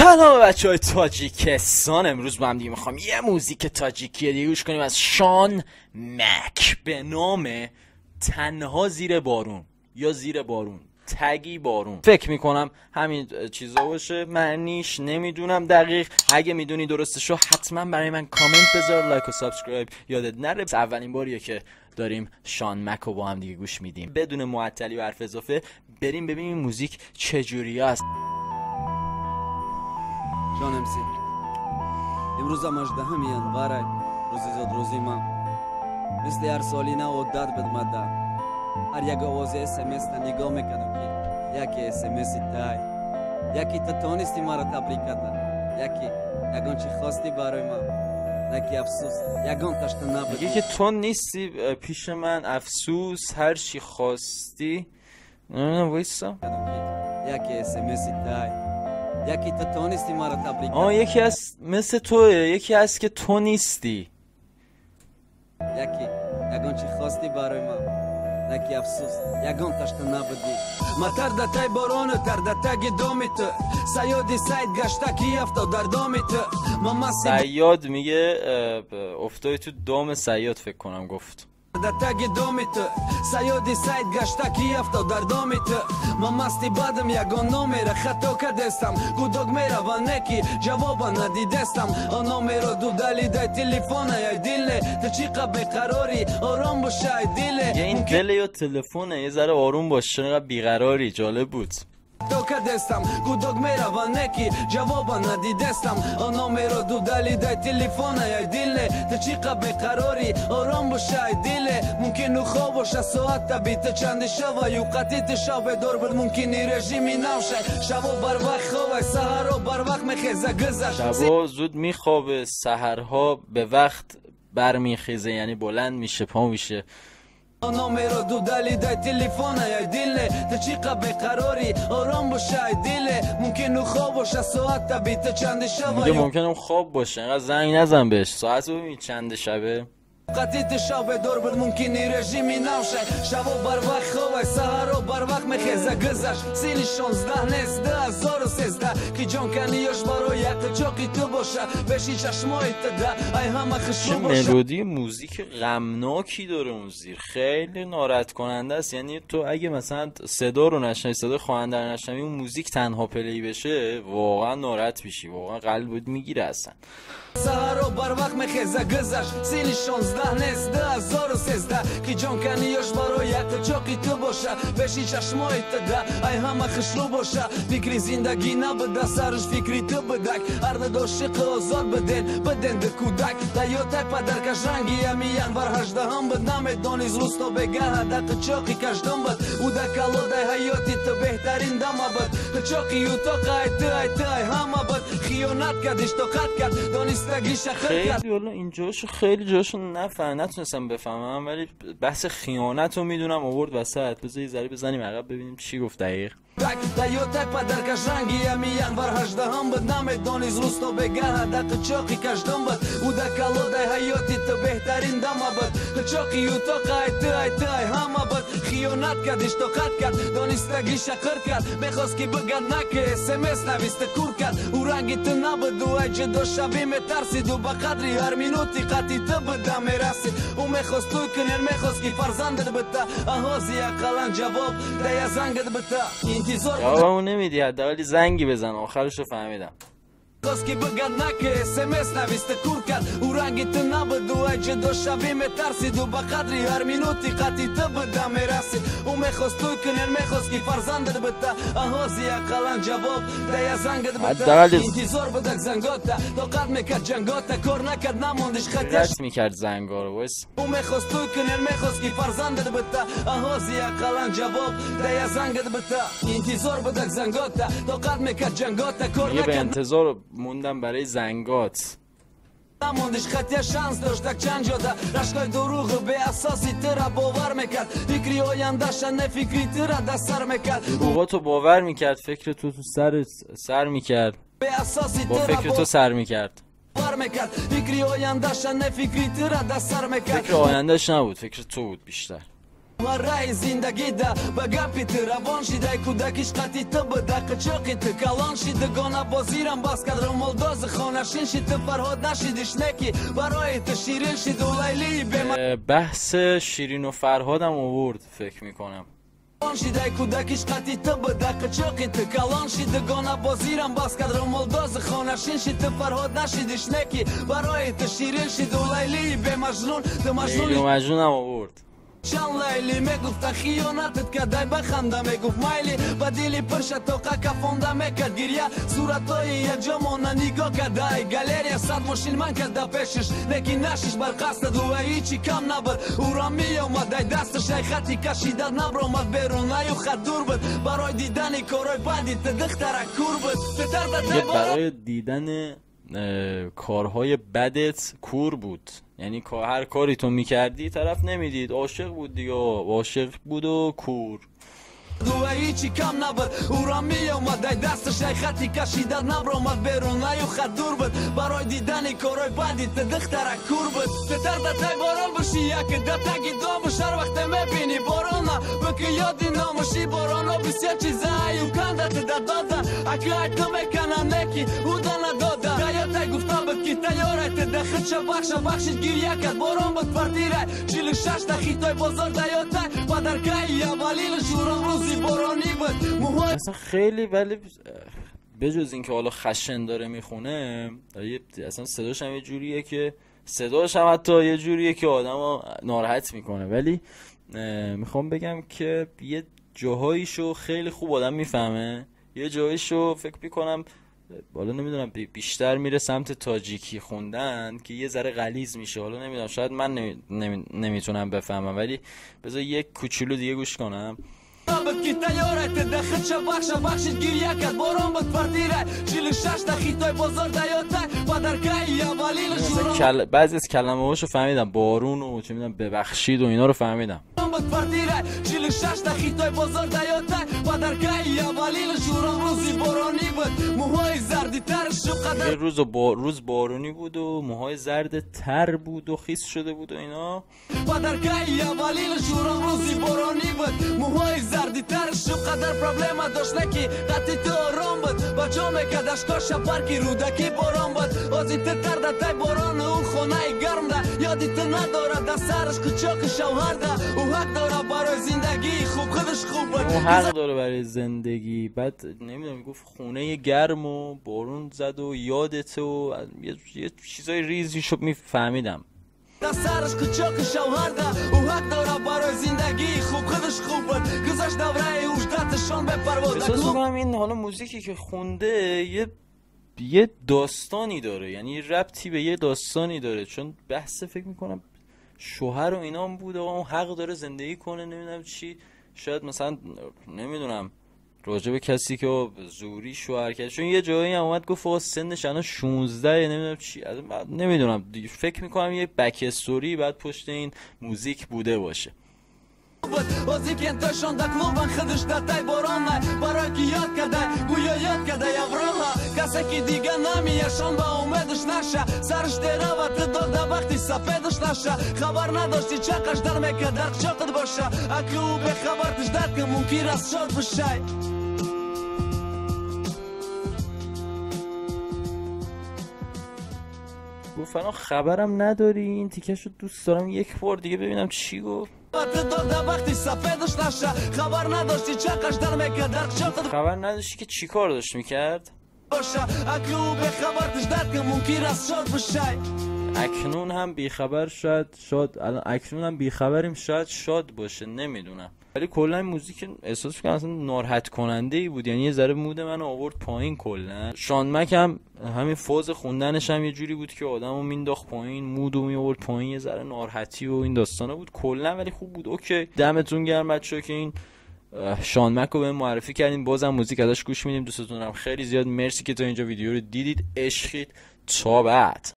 سلام بچه های تاجیکستان. امروز با هم دیگه میخوام یه موزیک تاجیکی دیگه گوش کنیم از شان مک به نام تنها زیر بارون یا زیر بارون تگی بارون. فکر میکنم همین چیزا باشه، معنیش نمیدونم دقیق. اگه میدونی درستشو حتما برای من کامنت بذار، لایک و سابسکرایب یادت نره. اولین باریه که داریم شان مک رو با هم دیگه گوش میدیم. بدون معطلی و حرف اضافه بریم ببینیم موزیک چجوری است. جان امسی امروز هم 18 январь روزی زاد روزی من مثل هر سالی نه عدت بدمده هر یک آواز اسمس تا نگاه میکنم که یکی اسمسی تای یکی تو تونستی مرا تبریک کردن یکی یگان چی خواستی برای من نکی افسوس یگان تشت نبود میگه که تو نیستی پیش من افسوس هر چی خواستی. نه وایسا یکی اسمسی تای یکی تو تونستی مرا تبریک یکی از مثل توه، یکی از که تو نیستی. یکی یگان چی خواستی برای من نکی افسوس یگان تشت نبودی ما تردتای بارون تردتای دومیت سیادی سید گشته کی افتاد در دومیت سیاد میگه افتای تو دام سیاد فکر کنم گفت. تردتای دومیت سیادی سید گشته کی افتاد در دومیت ما مستی بدم یگان نومیر خطا کردستم گودوگ میره و نکی جوابا ندیدستم آن نومیر دو دلی دای تلفونه یا دیله تو چی قبل قراری آرام باشه ای دیله این دل یا تلفونه یه ذره آروم باشه، چقدر بیقراری. جالب بود. تو کدستم گودوگ میره و نکی جوابا ندیدستم آن نومیر دو دلی دای تلفونه یا دیله تو چی قبل قراری آرام باشه ای دیله ممکن خواب باشه ساعت تبیت چند شب یو قطیت شب دور بر ممکنی رژیمی نوشه شبا بر وقت خوابه سحرها بر وقت میخیزه گذشت شبا زود میخوابه سحرها به وقت برمیخیزه، یعنی بلند میشه پا میشه. نومیر دو دلی دای تلفونه یا دیله تو چی قبل قراری آرام باشه ای دیله ممکن خواب باشه ساعت تبیت چند شب میگه ممکنه خواب باشه، اینقدر زنگ نزن بهش. ساعت رو ببین چند شبه. قطیت شب دور بر ممکنی رژیمی نوشه شبا بر وقت خوابه سحرها بر وقت میخیزه گذشت سیلی 16 نیست 2013 که جان کنیاش برای یک چاقی تو باشه بشی چشمای تده ای همه خشو باشه. ملودی موزیک غمناکی داره اون زیر، خیلی ناراحت کننده است. یعنی تو اگه مثلا صدا رو نشنوی، صدا خواننده رو نشنوی، اون موزیک تنها پلی بشه واقعا ناراحت میشی، واقعا قلبت میگیره اصلا. سحرها بر وقت میخیزه گذشت سیلی 16 نیست 2013 که جان کنیاش برای یک چاقی تو باشه بشی چشمای تده ای همه خشلو باشه فکری زندگی نبده سرش فکری تو بدک هر نداشق آزاد بدن ده کودک دیوتای پدر کش رنگی امیان بر 18 بد نمیدانی روستا بگه هدق چاقی کشدم بد او ده کلاده حیاتی تو بهترین دم بد چاقی او تا قایت ای همه بد خیانت کردش تو قد کرد دانستگی شخر کرد. خیلی اینجاشو خیلی جاشو نتونستم بفهمم، ولی بحث خیانت رو میدونم آورد وسط. بذار یه ذره بزنیم عقب ببینیم چی گفت دقیق. دیوتای پدر کش رنگی امیان بر 18 بد نمیدانی روستا بگه هدق چاقی کشدم بد او ده کلاده حیاتی تو بهترین دم بد چاقی او تا قایت ای همه بد خیانت کردش تو قد کرد دانستگی شخر کرد میخواست که بگن نکه اسمس نویسته کور کرد او رنگی تو نبود و ای جدا شبی میترسید و بقدری هر مینوتی قطی تو بده میرسید او میخواست توی کنین میخواست که فرزندت بده آهازی اقلان جواب ده زنگت بده انتظار جوابمو نمیدی، حداقل زنگی بزن. آخرشو فهمیدم. خواست که بگن نکه اسمس نویسته کور کرد او رنگی تو نبود و ای جدا شبی میترسید و بقدری هر مینوتی قطی تو بده میرسید او میخواست توی کنین میخواست که فرزندت بده آهازی اقلان جواب ده زنگت بده انتظار بدک زنگاته تا قد میکرد جنگاته کار نکرد نموندش خطش رد میکرد زنگا رو. او میخواست توی کنین میخواست که فرزندت بده آهازی اقلان جواب ده زنگت بده انتظار بدک زنگاته تا قد میکرد جنگاته کار به نکرد انتظار موندم برای زنگات. نموندش خطیه شانس داشت چند جاده رشقای دروغ به اساسی ترا باور میکرد فکری آیندهش نه فکری ترا دست سر میکرد دروغاتو باور میکرد، فکر تو سر میکرد، به اساسی با فکر تو سر میکرد. باور میکرد فکری آیندهش نه فکری ترا دست سر میکرد فکر آیندهش نبود، فکر تو بود بیشتر. رای زندگی ده بگپیت روان شده کودکیش قطی تو بده قچاقی تو کلان شده گانه بازیرم باز کد رمالداز خانشین شده فرهاد نشیدش نکی برای تو شیرین شده و لیلی بحث شیرین و فرهادم آورد فکر میکنم شده کودکیش قطی تو بده قچاقی تو کلان شده گانه بازیرم باز کد رمالداز خانشین شده فرهاد نشیدش نکی برای تو شیرین شده و لیلی به مجنون لیلی و مجنونم آورد چند لیلی میگفت خیانتت کدای بخنده میگفت مایلی با دیلی پرشه توقع کفونده میکرد گریه صورتای یک جامانه نگاه کدای گالریا صد ماشین من کرده پیشش لیکن نشیش بر قصد و هیچی کم نبود او را می اومد دستش ای خطی کشیده نبرامد بیرون نیو خط دور بود برای دیدن کارای بدی تدختره کور بود برای دیدن کارهای بدت کور بود یعنی هر کاری تو میکردی طرف نمیدید عاشق بود دیگه عاشق بود و کور دو هیچی کم نبود او را می اومد دستش ای خطی کشیده نبرامد بیرون نیو خط دور بود برای دیدن کارای بدی تدختره کور بود پتر دتای باران بشی یک دتگی دو بشر وقت میبینی بارانا بکی یادی نامشی بارانا بسیار چیزایی و کندت داده اکی تو بکنن نکی او دا نداده گایت گفتا بود که تیارت دخل چه بخشید گیریه کد باران بود پردیره 46 دخیتای بازار دیاته پدرکای اولیل شورام روزی بارانی بود اصلا خیلی ولی بجز این که حالا خشن داره میخونه اصلا صداش هم یه جوریه که صداش هم حتی یه جوریه که آدمو ناراحت میکنه ولی میخوام بگم که یه جاهاییشو خیلی خوب آدم میفهمه یه جاهاییشو فکر میکنم حالا نمیدونم بیشتر میره سمت تاجیکی خوندن که یه ذره غلیظ میشه حالا نمیدونم شاید من نمیتونم بفهمم ولی بذار یک کوچولو دیگه گوش کنم کی تیارت دخل چه بخشید گیریه کد باران بود پردیره 46 دخیتای بازار دیاته پدرکای اولیل شورام بعضی از کلمه هاشو فهمیدم بارون و چه میدونم ببخشید و اینا رو فهمیدم بود پردیره 46 دخیتای بازار دیاته پدرکای اولیل شورام روزی بارانی بود موهای زردی ترش و قدر یه روز بارونی بود و موهای زرد تر بود و خیس شده بود و اینا پدرکای اولیل شورام روزی بارانی بود موهای زردی ترش و قدر پرابلم داشت نکی قطی تو آرام بود با جامعه کدش کاش پرکی رودکی باران بود آزی تر دتای باران او خونه گرم ده یادی تو نداره ده سرش کچاک شوهر ده او حق داره برای زندگی خوب خودش خوب بود او حق داره برای زندگی بعد نمیدونم گفت خونه گرم و بارون زد و یادت و یه چیزای ریزی شد میفهمیدم سرش کچاک شوهر ده او حق داره برای زندگی خوب خودش خوب بود گذاشت دوره اوجدتشان به پرواز احساس میکنم این حالا موزیکی که خونده یه داستانی داره یعنی ربطی به یه داستانی داره چون بحث فکر میکنم شوهر و اینام بود آقا اون حق داره زندگی کنه نمیدونم چی شاید مثلا نمیدونم راجع به کسی که زوری شوهر کرد چون یه جایی هم اومد گفت آقا سنش الان 16 نمیدونم چی نمیدونم فکر میکنم یه بک استوری بعد پشت این موزیک بوده باشه بازی که انتشان در کلوبن خودش دتای باران نه برای که یاد کرده گویا یاد کرده یوراها کسی که دیگه نمیشان با امیدش نشه سرش دیره و تداده وقتی سفیدش نشه خبر نداشتی چقش در میکه در چقد باشه اکی او به خبرتش داد که ممکن است شاد بشه گفتن خبرم نداری این تیکشو دوست دارم یک بار دیگه ببینم چی گفت وقتی سفیدش نشه خبر نداشتی چقش در میکه در چقد خبر نداشتی که چی کار داشت میکرد باشه اکی او به خبرتش داد که ممکن است شاد بشه اکنون هم بیخبر شاد الان اکنون هم بیخبریم شاید شاد باشه نمیدونم ولی کلا این موزیک احساس می‌کنم اصلا ناراحت کننده ای بود یعنی یه ذره مود منو آورد پایین کلا شان مک هم همین فاز خوندنش هم یه جوری بود که آدمو مینداخت پایین مودو می آورد پایین یه ذره ناراحتی و این داستانا بود کلا ولی خوب بود اوکی دمتون گرم بچه‌ها که این شان مک رو به معرفی کردین بازم موزیک ازش گوش میدیم دوستتون دارم خیلی زیاد مرسی که تا اینجا ویدیو رو دیدید عشقید تا بعد